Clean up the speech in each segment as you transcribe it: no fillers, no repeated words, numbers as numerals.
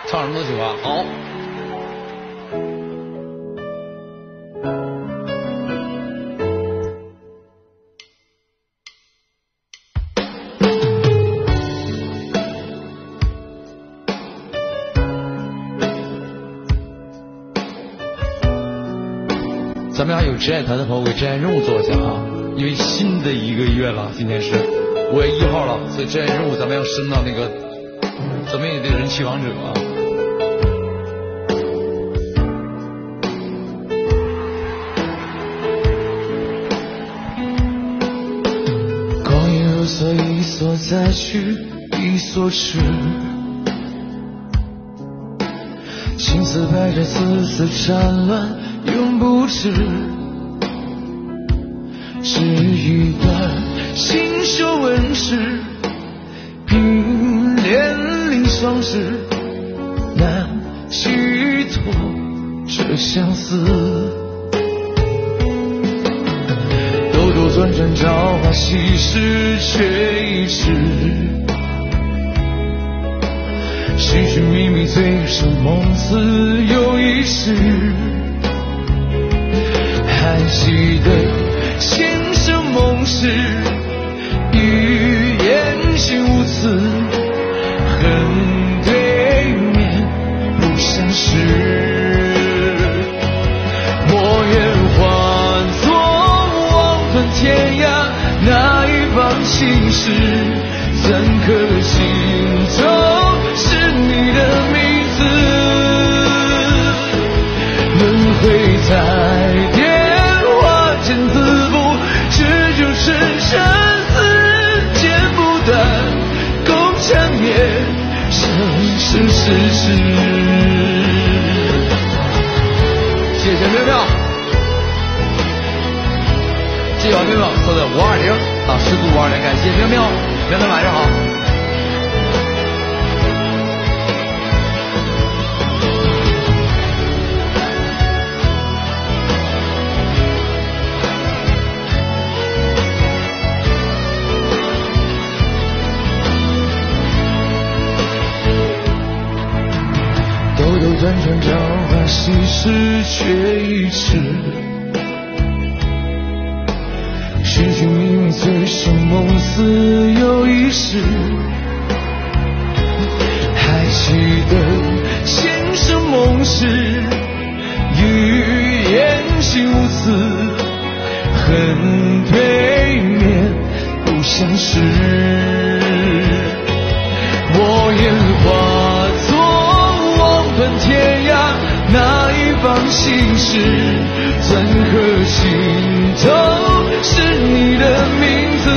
唱什么都喜欢。好。咱们还有职业团的朋友为职业任务做一下啊，因为新的一个月了，今天是5月1号了，所以职业任务咱们要升到那个，咱们也得人气王者啊。 光阴如梭，一梭再去，一梭迟。青丝白着，丝丝缠乱，永不止。只一段信手问世，并连理双指，难寄托这相思。兜兜转转，朝花夕拾，却已迟。寻寻觅觅，醉生梦死又一世。还记得前生梦事，语言心无词，恨对面不相识。莫言化作望断天涯，那一方心事，怎可心中是你的名字？轮回在电话间字幕，这就是生死剪不断，共缠绵，生生世世。 谢谢妙妙，谢谢妙妙送的520啊，时速520，感谢妙妙，妙妙晚上好。 辗转朝花夕拾，却已迟。寻寻觅觅，醉生梦死又一世。还记得前生梦事，语言心无词，恨对面不相识。我眼化断天涯，那一方心事，怎可心头是你的名字？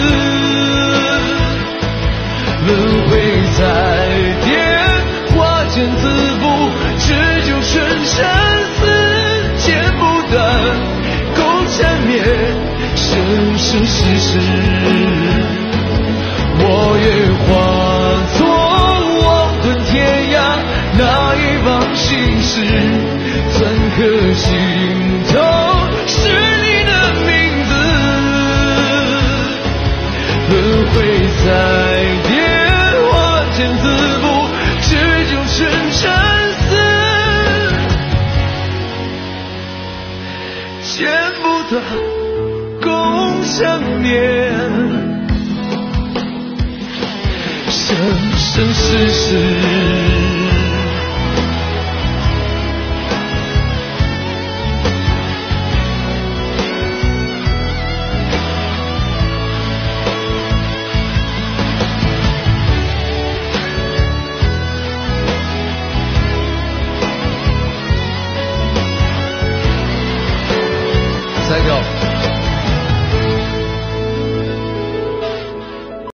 轮回在电话间字幕，这就春生死剪不断，共缠绵，生生世世。我也化作望断天涯，那一方心事，怎可心头是你的名字？轮回在电话间字幕，这就成生死剪不断，共缠绵，生生世世。 Thank you，